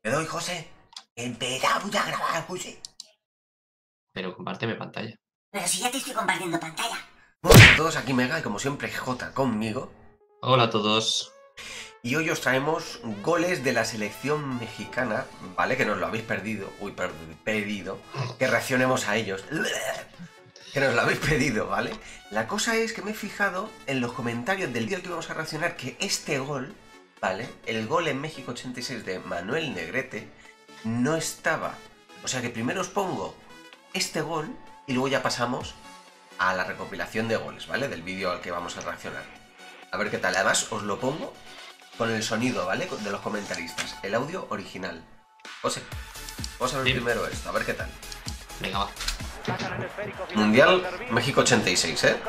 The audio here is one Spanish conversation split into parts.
Te doy, José. Empezamos a grabar, José. Pero compárteme pantalla. Pero si ya te estoy compartiendo pantalla. Buenas a todos, aquí Mega y como siempre J conmigo. Hola a todos. Y hoy os traemos goles de la selección mexicana, ¿vale? Que nos lo habéis pedido. Que reaccionemos a ellos. Que nos lo habéis pedido, ¿vale? La cosa es que me he fijado en los comentarios del día al que vamos a reaccionar que este gol, ¿vale? El gol en México 86 de Manuel Negrete no estaba. O sea que primero os pongo este gol y luego ya pasamos a la recopilación de goles, ¿vale? Del vídeo al que vamos a reaccionar. A ver qué tal. Además os lo pongo con el sonido, ¿vale? De los comentaristas. El audio original. José, vamos a ver primero esto, a ver qué tal. Venga, va. Mundial México 86, ¿eh?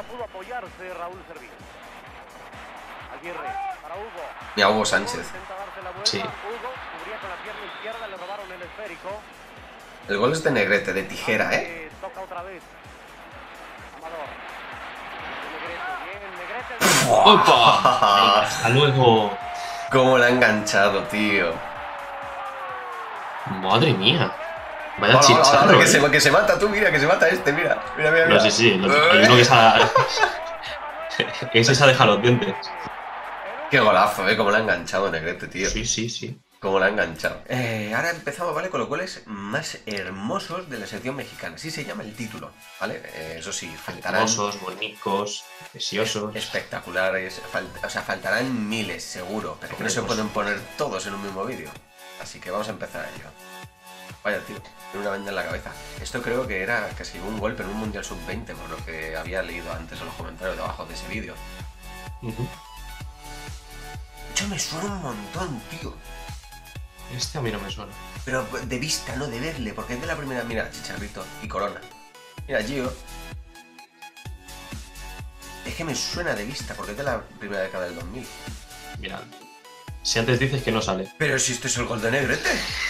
Mira, Hugo Sánchez. Sí. El gol es de Negrete, de tijera, ¿eh? ¡Opa! Venga, hasta luego. ¿Cómo la ha enganchado, tío? Madre mía. Vaya Hola, chicharro. que se mata tú, mira, que se mata este, mira. Mira. No, sí. Hay uno que se ha... Ese se ha dejado los dientes. Qué golazo, ¿eh? Cómo la ha enganchado Negrete, tío. Sí. Cómo la ha enganchado. Ahora empezamos, ¿vale? Con los goles más hermosos de la selección mexicana. Así se llama el título, ¿vale? Eso sí, faltarán... Hermosos, bonitos, preciosos. Espectaculares. O sea, faltarán miles, seguro. Pero que no se pueden poner todos en un mismo vídeo. Así que vamos a empezar a ello. Vaya, tío, tiene una venda en la cabeza. Esto creo que era casi un golpe en un Mundial Sub-20, por lo que había leído antes en los comentarios de abajo de ese vídeo. De hecho, me suena un montón, tío. Este a mí no me suena. Pero de vista, no de verle, porque es de la primera... Mira, Chicharrito y Corona. Mira, Gio. Es que me suena de vista, porque es de la primera década del 2000. Mira, si antes dices que no sale. Pero si este es el gol de Negrete.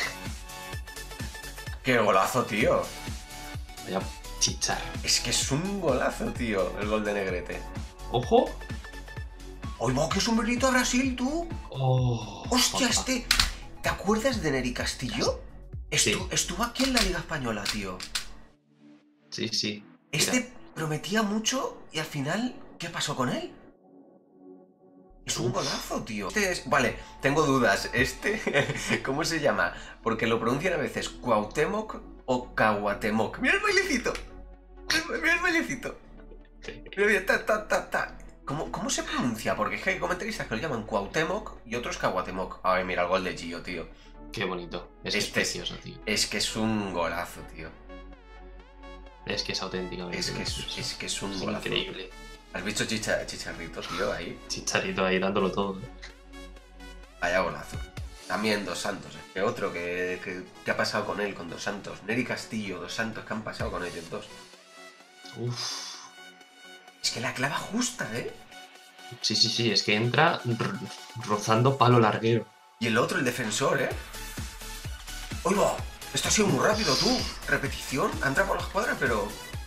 ¡Qué golazo, tío! Vaya chicharro. Es que es un golazo, tío, el gol de Negrete. ¡Ojo! ¡Oye, va, qué sombrerito a Brasil, tú! ¡Oh! ¡Hostia, papá. este! ¿Te acuerdas de Neri Castillo? Sí. Estuvo aquí en la Liga Española, tío. Sí. Este Mira. prometía mucho y al final, ¿qué pasó con él? Es un golazo, tío. Vale, tengo dudas. ¿Cómo se llama? Porque lo pronuncian a veces Cuauhtémoc o Caguatemoc. ¡Mira el bailecito! ¡Mira el bailecito! Mira, ta. ¿Cómo se pronuncia? Porque es que hay comentaristas que lo llaman Cuauhtémoc y otros Caguatemoc. Ay, mira el gol de Gio, tío. Qué bonito. Es precioso, tío. Es que es un golazo, tío. Es que es auténticamente. Es que es un golazo. Increíble. ¿Has visto Chicharrito, tío, ahí? Chicharito ahí dándolo todo. Vaya golazo. También Dos Santos, que otro que ha pasado con él, con Dos Santos. Neri Castillo, Dos Santos, que han pasado con ellos dos. Uf. Es que la clava justa, ¿eh? Sí, es que entra rozando palo larguero. Y el otro, el defensor, ¿eh? ¡Uy, va! Esto ha sido muy rápido, tú. Repetición, ha entrado por la escuadra, pero...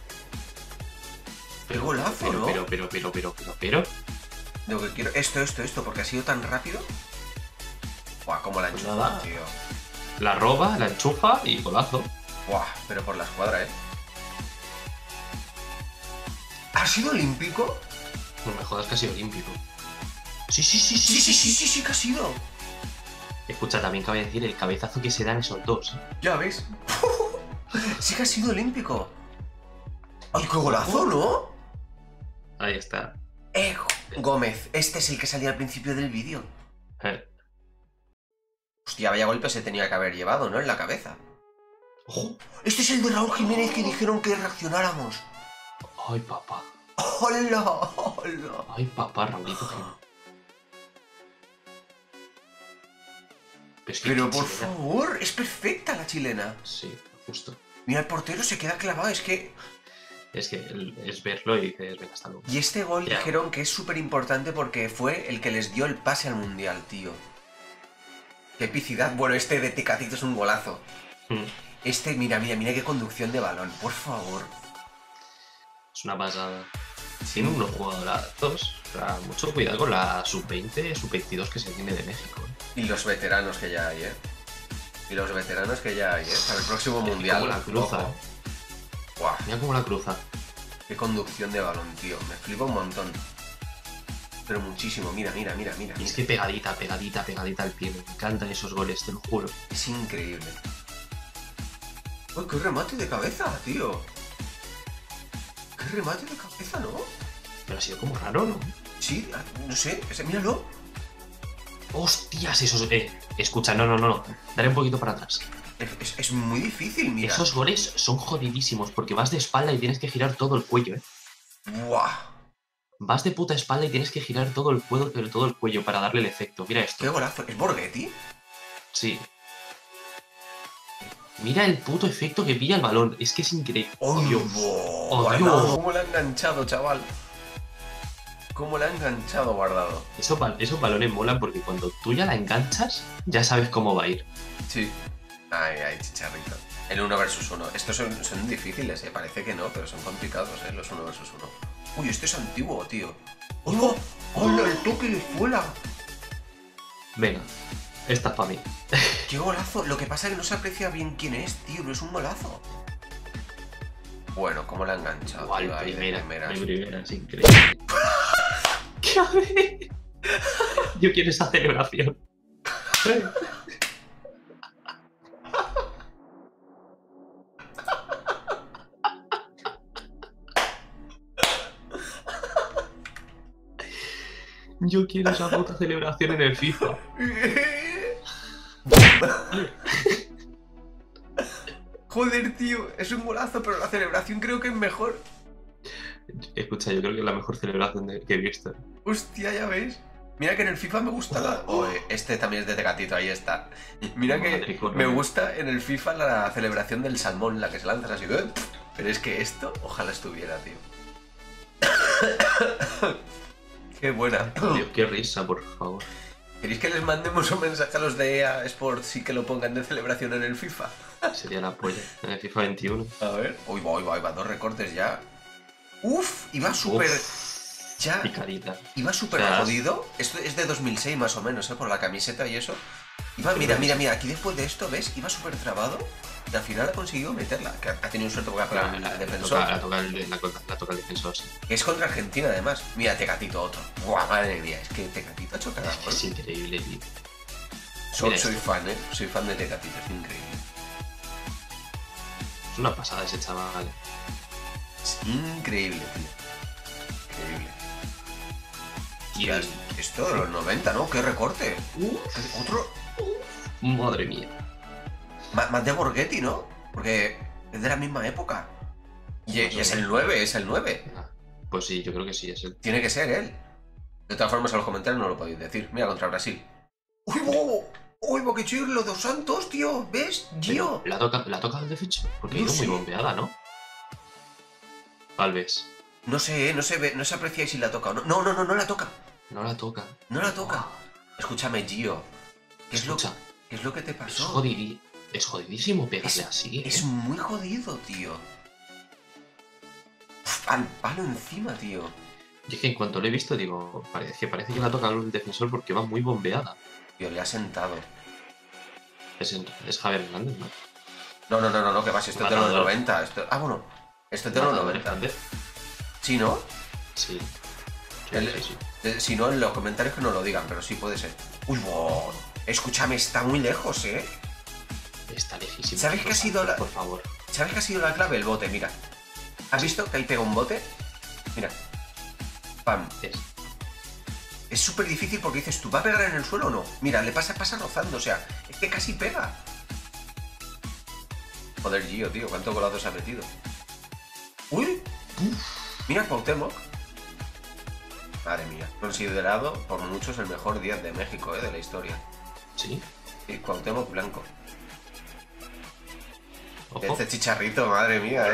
¡Qué golazo, ¿no? Pero... Lo que quiero... Esto, porque ha sido tan rápido. Buah, cómo la Pues enchufa, nada. tío. La roba, la enchufa y golazo. Buah, pero por la escuadra, ¿eh? ¿Ha sido olímpico? No me jodas que ha sido olímpico. Sí, Sí, que ha sido. Escucha, también cabe decir el cabezazo que se dan esos dos. Ya ves. Sí que ha sido olímpico. ¡Ay, qué golazo, ¿no? Ahí está. Gómez, este es el que salía al principio del vídeo. Hostia, vaya golpe se tenía que haber llevado, ¿no? En la cabeza. ¡Ojo! Este es el de Raúl Jiménez que dijeron que reaccionáramos. ¡Ay, papá! ¡Hola! ¡Ay, papá, Raulito! Pero por favor, es perfecta la chilena. Sí, justo. Mira, el portero se queda clavado, es que es verlo y dices, venga, hasta luego. Y este gol Ya. dijeron que es súper importante porque fue el que les dio el pase al Mundial, tío. ¡Qué epicidad! Bueno, este de Tecatito es un golazo. Este, mira qué conducción de balón, por favor. Es una pasada. Tiene unos jugadorazos. O sea, mucho cuidado con la sub-20, sub-22 que se tiene de México. Y los veteranos que ya hay, ¿eh? Y los veteranos que ya hay, ¿eh? Para el próximo mundial. Cómo la cruza. Ojo. Guau, Mira cómo la cruza. qué conducción de balón, tío. Me flipa un montón. Pero muchísimo. Mira. Y es que pegadita al pie. Me encantan esos goles, te lo juro. Es increíble. ¡Uy, qué remate de cabeza, tío! ¡Qué remate de cabeza, ¿no? Pero ha sido como raro, ¿no? Sí, no sé. Míralo. ¡Hostias! Esos... escucha, no. Daré un poquito para atrás. Es muy difícil, mira. Esos goles son jodidísimos porque vas de espalda y tienes que girar todo el cuello, ¿eh? ¡Buah! Vas de puta espalda y tienes que girar todo el cuello para darle el efecto. Mira esto. ¡Qué golazo! ¿Es Borghetti? Sí. Mira el puto efecto que pilla el balón. Es que es increíble. ¡Oh, Dios! ¡Oh, ¡Oh, Guardado! Dios! ¿Cómo le ha enganchado, chaval? ¿Cómo le ha enganchado, Guardado? Esos balones molan porque cuando tú ya la enganchas, ya sabes cómo va a ir. Sí. Ay, chicharrito. El 1 versus 1. Estos son difíciles, ¿eh? Parece que no, pero son complicados, ¿eh? Los 1 versus 1. Uy, este es antiguo, tío. ¡Oh! ¡Hola, el toque de fuera! Venga, esta es para mí. ¡Qué golazo! Lo que pasa es que no se aprecia bien quién es, tío. No es un golazo. Bueno, ¿cómo la ha enganchado? Igual, Tío, ahí de primera, primeras. es increíble. ¿Qué hace? Yo quiero esa celebración. Yo quiero esa puta celebración en el FIFA. Joder, tío. Es un golazo, pero la celebración creo que es mejor. Escucha, yo creo que es la mejor celebración que he visto. Hostia, ya ves. Mira que en el FIFA me gusta la... este también es de Tecatito, ahí está. Mira que me gusta en el FIFA la celebración del salmón, la que se lanza así. Pero es que esto, ojalá estuviera, tío. Qué buena. Dios, qué risa, por favor. ¿Queréis que les mandemos un mensaje a los de EA Sports y que lo pongan de celebración en el FIFA? Sería la polla. En el FIFA 21. A ver. Uy, va, 2 recortes ya. Uf, iba súper... Ya, Picadita. iba súper O sea, jodido. Esto es de 2006 más o menos, por la camiseta y eso. Iba, mira, aquí después de esto, ¿ves? Iba súper trabado y al final ha conseguido meterla. Que ha tenido suerte porque ha pegado el defensor. La toca el defensor, sí. Es contra Argentina, además. Mira, Tecatito otro. Buah, madre mía, es que Tecatito ha hecho cada gol. Es increíble, tío. Soy fan, ¿eh? Soy fan de Tecatito, es increíble. Es una pasada ese chaval. Es increíble, tío. Increíble. Y Esto de los 90, ¿no? ¡Qué recorte! Otro... madre mía. Más de Borghetti, ¿no? Porque es de la misma época. Y es el 9, es el 9. Pues sí, yo creo que sí, es el... Tiene que ser él. De todas formas, en los comentarios no lo podéis decir. Mira, contra Brasil. ¡Uy, bo! ¡Uy, bo, qué chido los dos santos, tío! ¿Ves? ¡Gio! ¿La toca el defensa? Porque ha No ido muy sé. bombeada, ¿no? Tal vez. No sé, no se ve, no se aprecia si la toca o no. No la toca. No la toca. No la toca. Escúchame, Gio. ¿Qué es Escucha, lo que te es, pasó? es jodidísimo pegarle así. Es muy jodido, tío. Uf, al palo encima, tío. Y es que en cuanto lo he visto, digo, parece que la toca el defensor porque va muy bombeada. Tío, le ha sentado. Es Javier Hernández, ¿no? No, que va, si esto es de los 90. Bueno, esto es de los 90. Hernández. ¿Sí, no? Sí. Sí. Si no, en los comentarios que no lo digan, pero sí puede ser. Uy, wow. Escúchame, está muy lejos, ¿eh? Está lejísimo. ¿Sabes qué ha sido la...? Por favor. ¿Sabes qué ha sido la clave? El bote, mira. ¿Has visto que ahí pega un bote? Mira. Pam. Es súper difícil porque dices, ¿tú va a pegar en el suelo o no? Mira, le pasa rozando, o sea, es que casi pega. Joder, Gio, tío, ¿cuántos golazos ha metido? ¡Uy! Mira, Cuauhtémoc. Madre mía, considerado por muchos el mejor 10 de México, de la historia. ¿Sí? Sí, Cuauhtémoc Blanco. Ojo. Este Chicharrito, madre mía,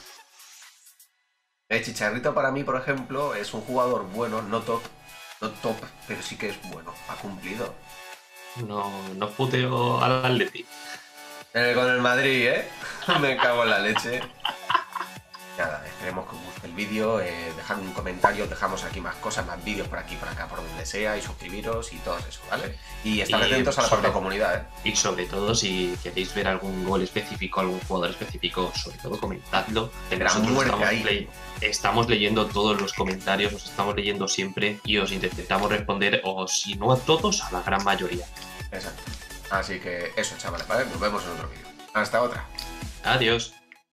El Chicharrito para mí, por ejemplo, es un jugador bueno, no top, pero sí que es bueno, ha cumplido. No puteo al Atleti. Con el Madrid, Me cago en la leche. Nada, esperemos que os guste el vídeo, dejad un comentario, os dejamos aquí más cosas, más vídeos por aquí, por acá, por donde sea, y suscribiros y todo eso, ¿vale? Y estar atentos a la propia comunidad, ¿eh? Y sobre todo, si queréis ver algún gol específico, algún jugador específico, sobre todo comentadlo. Estamos leyendo todos los comentarios, os estamos leyendo siempre y os intentamos responder, o si no a todos, a la gran mayoría. Exacto. Así que eso, chavales, ¿vale? Nos vemos en otro vídeo. Hasta otra. Adiós.